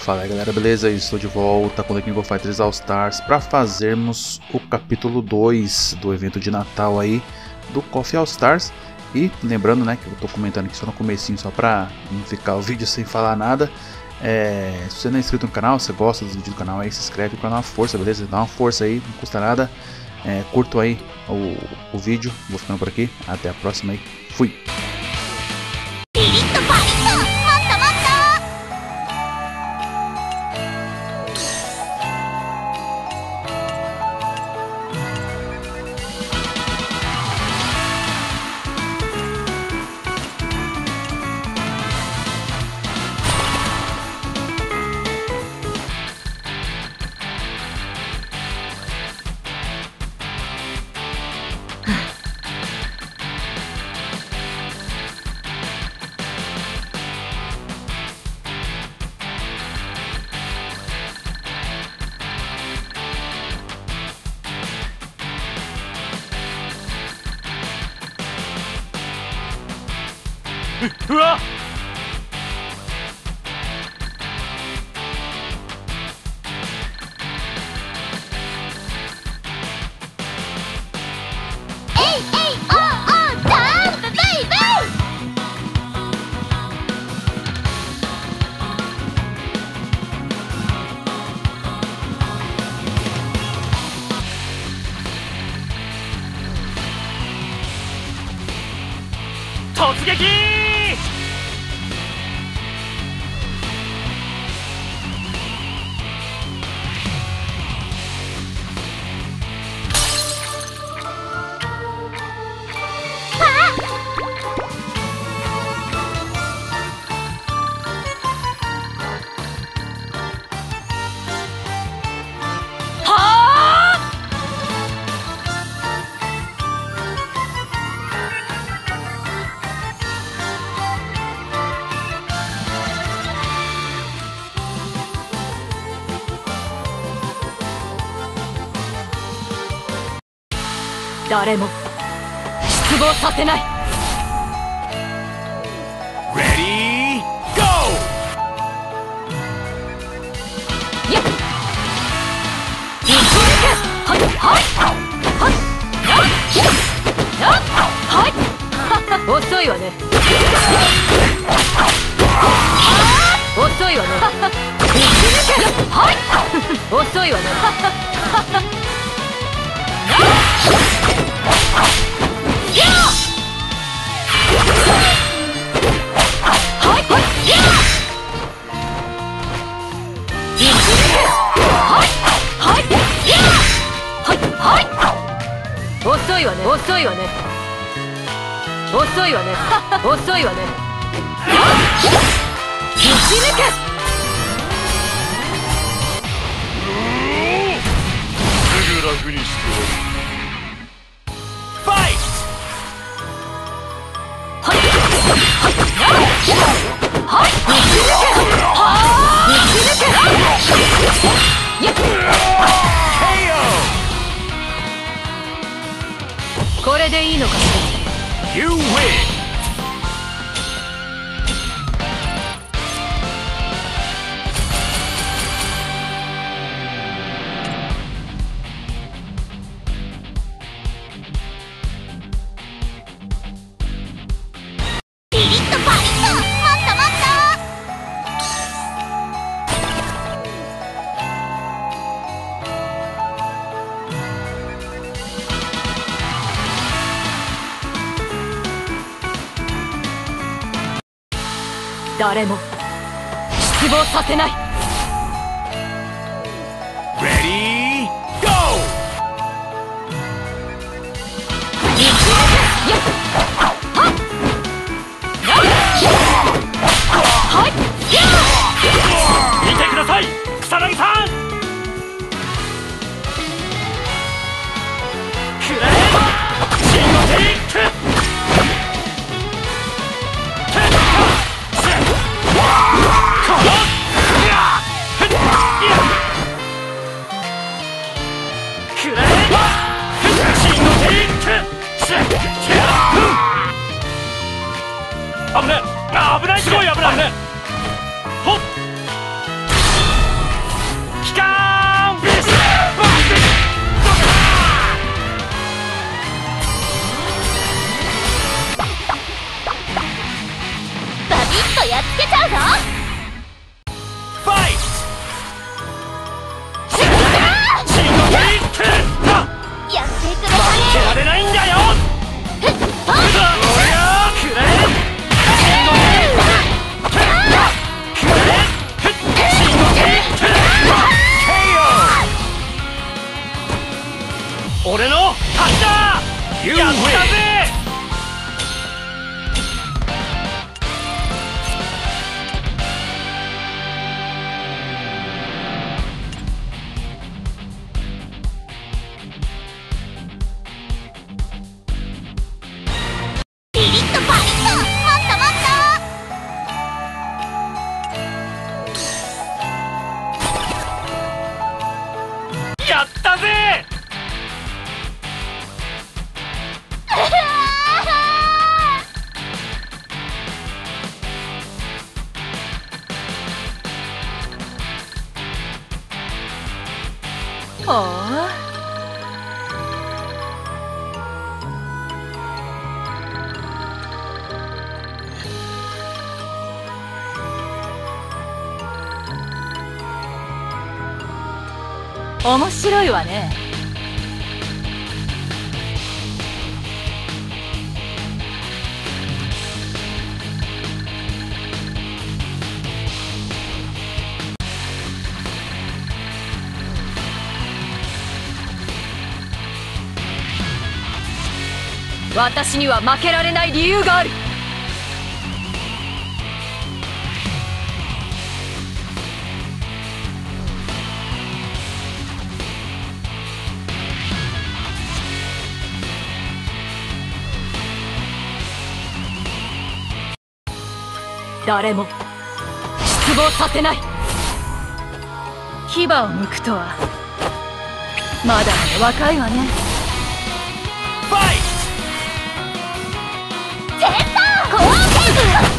Fala aí galera, beleza? Eu estou de volta com The King of Fighters All Stars para fazermos o capítulo 2 do evento de Natal aí do KOF All Stars. E lembrando, né, que eu tô comentando aqui só no comecinho, só pra não ficar o vídeo sem falar nada. Se você não é inscrito no canal, se você gosta dos vídeos do canal aí, se inscreve para dar uma força, beleza? Dá uma força aí, não custa nada. Curtam aí o vídeo, vou ficando por aqui, até a próxima aí, fui! うわっ突撃誰も失望させない。Ready, go! やっはいはいはい遅いわね。遅いわね。はい遅いわね。遅いわね遅いわね遅いわね遅いわね。打ち抜け。すぐ楽にしてやる。ファイト。はいはい打ち抜け。打ち抜け。やっこれでいいのか。 You win! ピリッとパリッともっともっと。誰も失望させない。 Ready, go! はい見てください草薙さん。クレームシンゴティック。 やったぜ。 ピリッとパリッと、もっともっと。 やったぜ。 ほう。面白いわね。私には負けられない理由がある。誰も失望させない。牙を剥くとはまだまだ若いわね。 ファイセンター後転。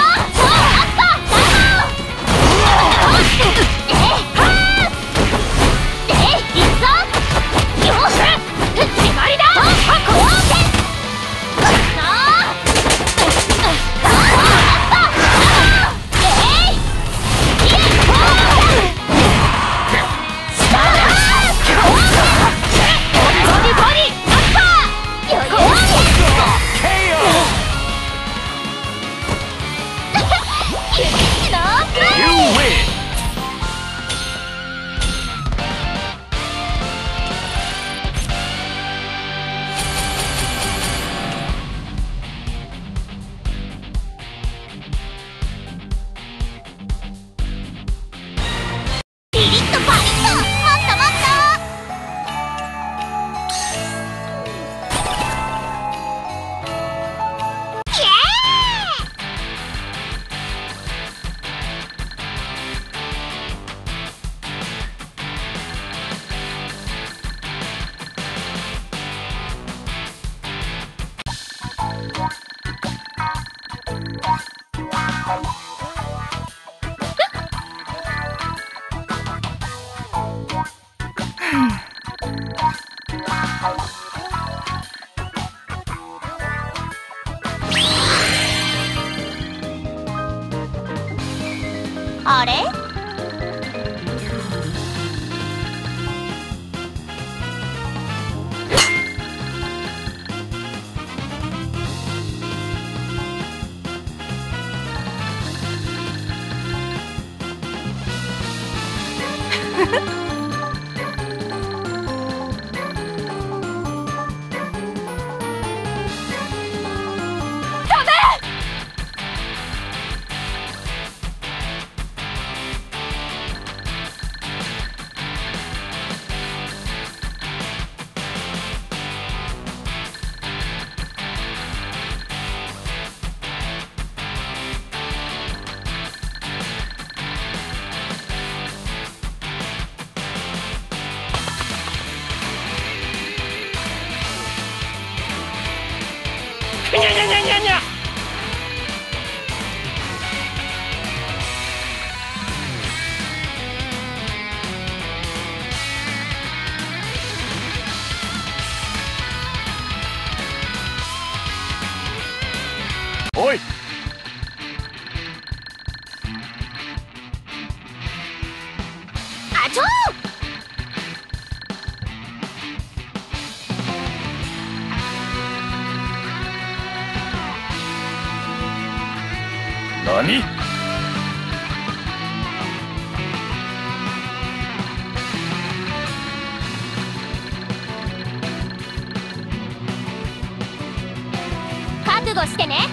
あれ？ にゃにゃにゃにゃにゃ。おい。 あちょ何？ をしてね。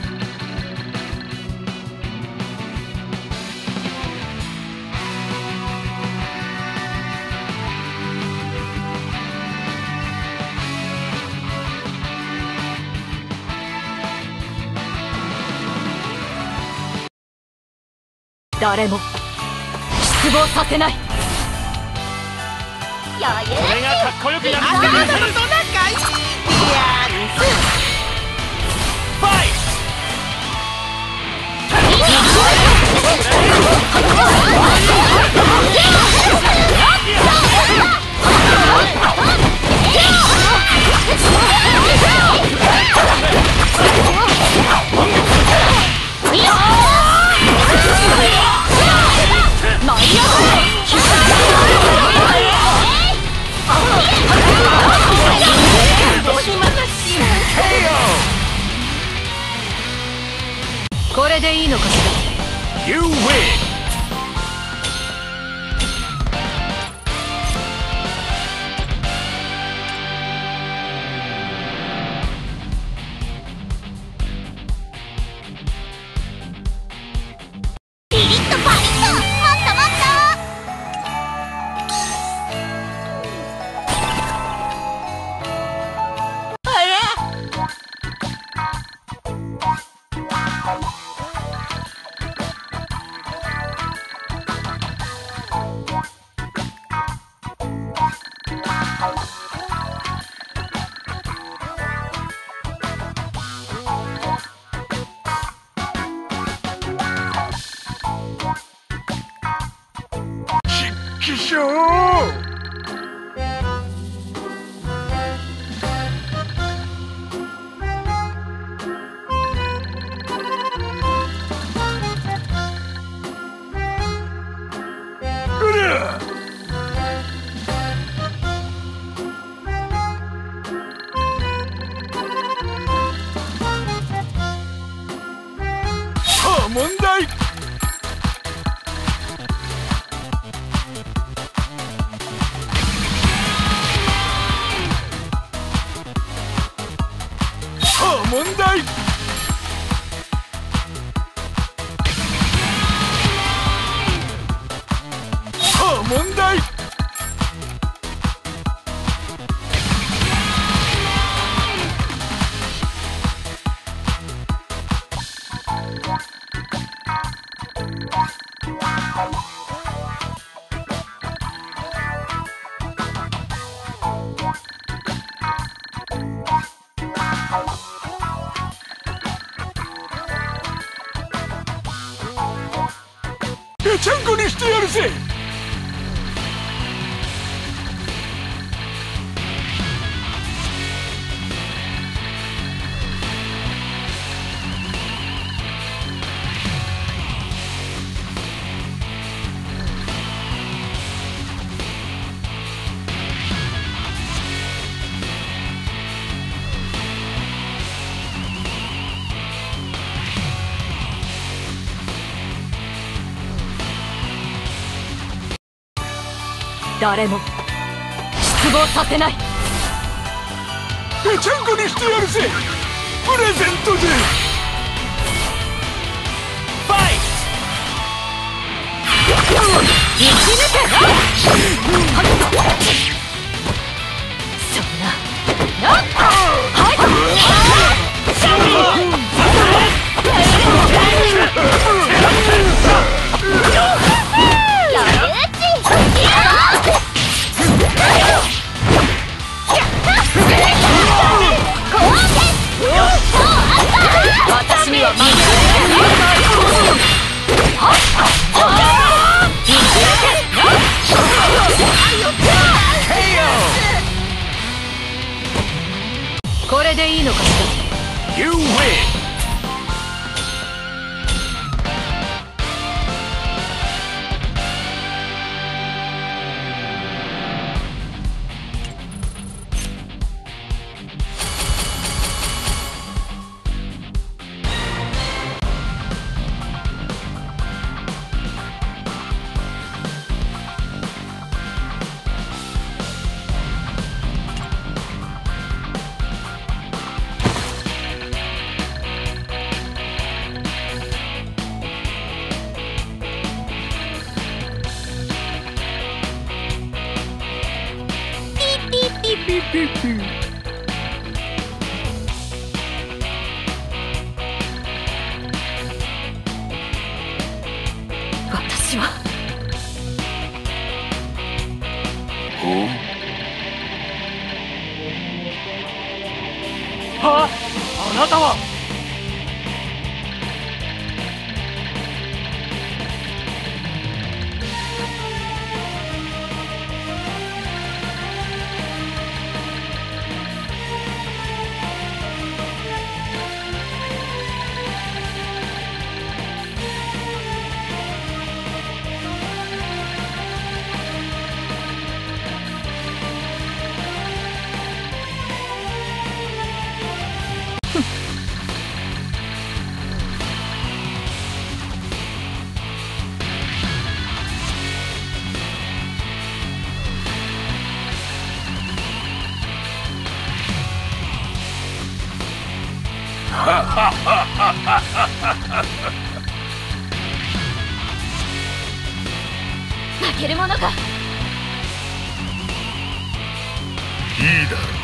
誰も失望させない。 余裕。 これがかっこよくなる。 あなたのと仲いいやんす。 ファイこれでいいのかしら。 You win! ピリッとパリッと、もっともっと。 気象。問題。問題。問題。ぺちゃんこにしてやるぜ。 誰も失望させない。 ぺちゃんこにしてやるぜ。プレゼントで。ファイ生き抜け。そんな。私には負けこれでいいのかしら。 You win! 「 私ははあなたは負けるものか。 いいだろう。